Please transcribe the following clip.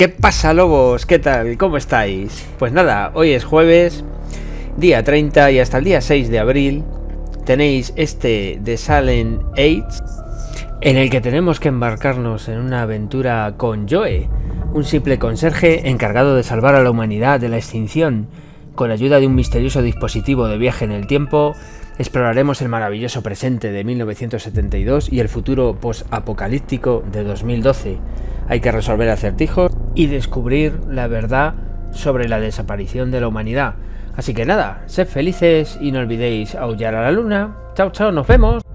¿Qué pasa, lobos? ¿Qué tal? ¿Cómo estáis? Pues nada, hoy es jueves, día 30 y hasta el día 6 de abril tenéis The Silent Age, en el que tenemos que embarcarnos en una aventura con Joe, un simple conserje encargado de salvar a la humanidad de la extinción. Con la ayuda de un misterioso dispositivo de viaje en el tiempo, exploraremos el maravilloso presente de 1972 y el futuro post-apocalíptico de 2012. Hay que resolver acertijos y descubrir la verdad sobre la desaparición de la humanidad. Así que nada, sed felices y no olvidéis aullar a la luna. Chao, chao, nos vemos.